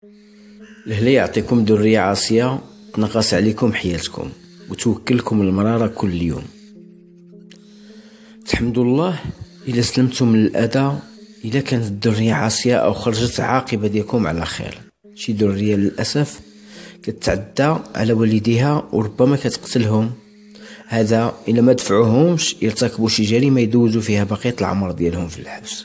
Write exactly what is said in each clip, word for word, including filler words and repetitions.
لهلا يعطيكم ذرية عاصية تنغص عليكم حياتكم وتوكلكم المرارة كل يوم. تحمدوا الله إلا سلمتم من الأذى، إلا كانت الذرية عاصية أو خرجت عاقبة ديالكم على خير. شي ذرية للأسف كتعدى على والديها وربما كتقتلهم، هذا إلا ما دفعوهمش يرتكبوا شي جريمة يدوزوا فيها بقية العمر ديالهم في الحبس.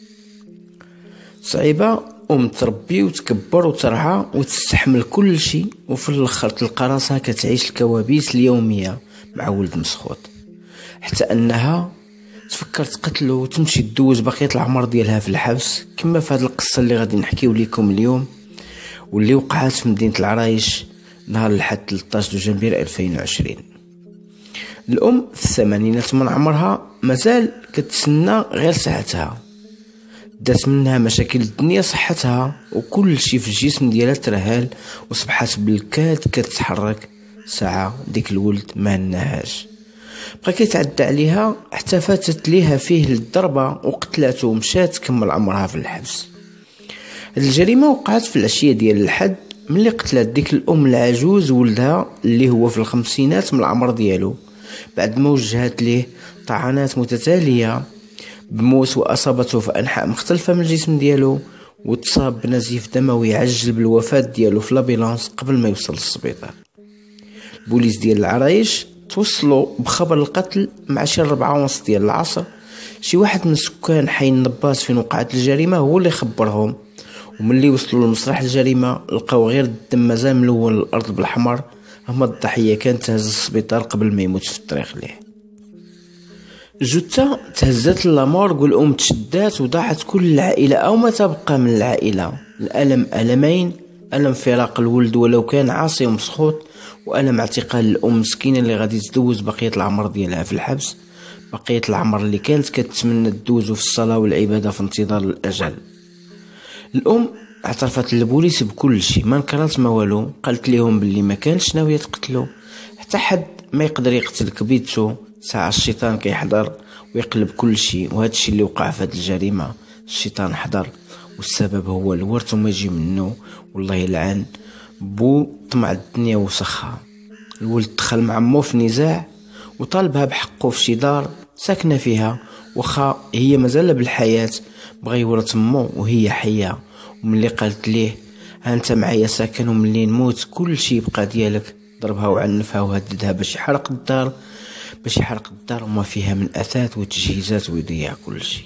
صعيبة أم تربي وتكبر وترعى وتستحمل كل شيء، وفي الآخر تلقى راسها كتعيش الكوابيس اليومية مع ولد مسخوط، حتى أنها تفكر تقتله وتمشي تدوز بقية العمر ديالها في الحبس، كما في هذه القصة اللي غادي نحكيو لكم اليوم واللي وقعت في مدينة العرايش نهار الحد ثلاثة عشر جنبير ألفين وعشرين. الأم في الثمانينات من عمرها مازال كتسنى غير ساعتها، دات منها مشاكل الدنيا صحتها وكل شي في الجسم ديالها ترهال، وصبحت بالكاد كتتحرك ساعة ديك الولد ما هناهاش. بقى كيتعدى عليها حتى فاتت ليها فيه الضربة وقتلاته ومشات تكمل عمرها في الحبس. هاد الجريمة وقعت في العشية ديال الحد ملي قتلت ديك الأم العجوز ولدها اللي هو في الخمسينات من العمر ديالو، بعد ما وجهت ليه طعنات متتالية بموس وأصابته في أنحاء مختلفة من الجسم ديالو، وتصاب بنزيف دموي عجل بالوفاة ديالو في لابيلانس قبل ما يوصل للسبيطار. البوليس ديال العرايش توصلوا بخبر القتل مع شي ربعة ونص ديال العصر. شي واحد من سكان حي النباس فين وقعت الجريمة هو اللي خبرهم، وملي وصلوا لمسرح الجريمة لقاو غير الدم مازال ملون الأرض بالحمر. هما الضحية كانت تهز السبيطار قبل ما يموت في الطريق ليه. الجثة تهزت للمورغ والأم تشدات وضاعت كل العائلة أو ما تبقى من العائلة. الألم ألمين، ألم فراق الولد ولو كان عاصي ومسخوط، وألم اعتقال الأم مسكينة اللي غادي تدوز بقية العمر ديالها في الحبس، بقية العمر اللي كانت كتمنى تدوزو في الصلاة والعبادة في انتظار الأجل. الأم اعترفت للبوليس بكل شيء، ما نكرت ما والو، قالت لهم باللي ما كانش ناوية تقتلو، حتى حد ما يقدر يقتلك بيدسو، ساعة الشيطان كيحضر ويقلب كل شيء، وهذا الشيء اللي وقع في هذه الجريمة. الشيطان حضر والسبب هو الورث وما يجي منه، والله يلعن بو طمع الدنيا وسخها. الولد دخل مع مو في نزاع وطالبها بحقه في شي دار ساكنة فيها، وخا هي مازال بالحياة بغى يورث مو وهي حية. وملي قالت ليه هانت معايا ساكن وملي نموت كل شي يبقى ديالك، ضربها وعنفها وهددها باش يحرق الدار باش يحرق الدار وما فيها من اثاث وتجهيزات ويضيع كل شيء.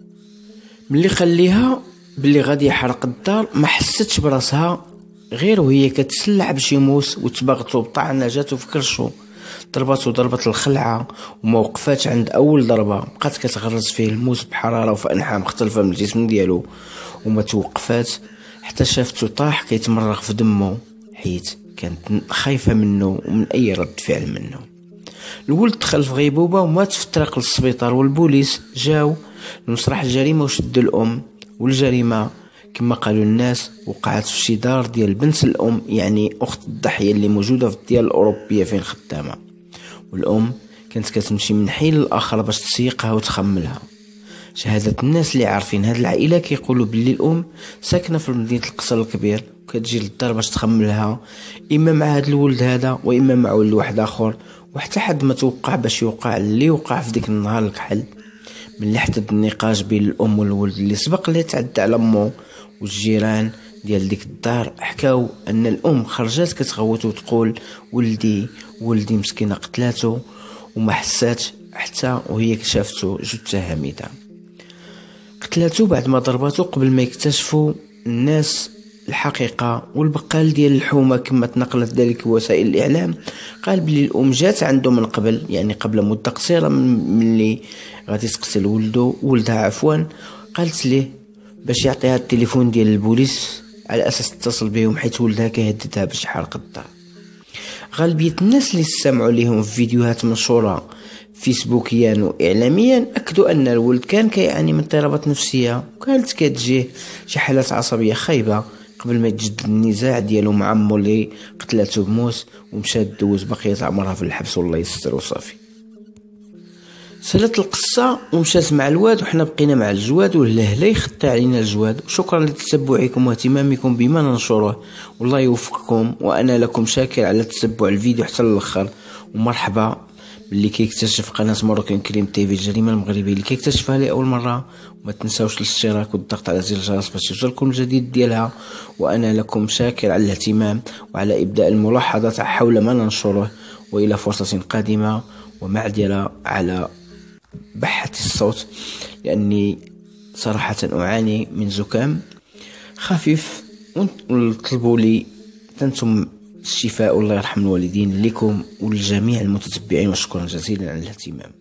ملي خليها باللي غادي يحرق الدار ما حستش براسها غير وهي كتسلع بشي موس وتبغتو بطعنه جاتو في كرشو، ضرباتو ضربة الخلعة وما وقفاتش عند اول ضربة، بقات كتغرز فيه الموس بحرارة وفي انحاء مختلفة من الجسم ديالو وما توقفات حتى شافتو طاح كيتمرغ في دمه، حيت كانت خايفة منه ومن اي رد فعل منه. الولد دخل في غيبوبة ومات في الطريق للسبيطار، والبوليس جاو لمسرح الجريمة وشدوا الأم. والجريمة كما قالوا الناس وقعت في شي دار ديال بنت الأم، يعني أخت الضحية اللي موجودة في الديار الأوروبية فين خدامة، والأم كانت كتمشي من حين للآخر باش تسيقها وتخملها. شهادة الناس اللي عارفين هاد العائلة كيقولوا باللي الأم ساكنة في مدينة القصر الكبير وكتجي للدار باش تخملها، إما مع هاد الولد هذا وإما مع ولد واحد آخر، وحتى حد ما توقع باش يوقع اللي وقع في ديك النهار الكحل. من لحظة النقاش بين الأم والولد اللي سبق اللي تعدى على أمه، والجيران ديال ديك الدار حكاو أن الأم خرجت كتغوت وتقول ولدي ولدي مسكينة قتلاتو، وما حساتش حتى وهي شافتو جثة هامدة. قتلاتو بعد ما ضرباتو قبل ما يكتشفوا الناس الحقيقة. والبقال ديال الحومة كما تنقلت ذلك وسائل الإعلام قال بلي الأم جات عنده من قبل، يعني قبل مدة قصيرة من اللي غادي تقتل ولده ولدها عفوا، قالت ليه باش يعطيها التليفون ديال البوليس على أساس تتصل بهم حيث ولدها كيهددها باش يحرق الدار. غالبية الناس اللي استمعوا ليهم في فيديوهات منشورة فيسبوكيا وإعلاميا أكدوا أن الولد كان كيعاني من اضطرابات نفسية، وكانت كتجيه شي حالات عصبية خايبة قبل ما يتجدد النزاع ديالو مع عمو اللي قتلاتو بموس ومشات دوز بقية عمرها في الحبس والله يستر وصافي. سالت القصة ومشات مع الواد وحنا بقينا مع الجواد واللهلا يخطي علينا الجواد. شكرا لتتبعكم واهتمامكم بما ننشره، والله يوفقكم، وانا لكم شاكر على تتبع الفيديو حتى للاخر. ومرحبا باللي كيكتشف قناة مروكان كريم تيفي الجريمة المغربية اللي كيكتشفها لأول مرة. وما تنساوش الاشتراك والضغط على زر الجرس باش يوصلكم الجديد ديالها. وانا لكم شاكر على الاهتمام وعلى ابداء الملاحظات حول ما ننشره، والى فرصة قادمة. ومعذرة على بحة الصوت لاني صراحة اعاني من زكام خفيف، وطلبوا لي انتم الشفاء والله يرحم الوالدين لكم ولجميع المتتبعين، وشكرا جزيلا على الاهتمام.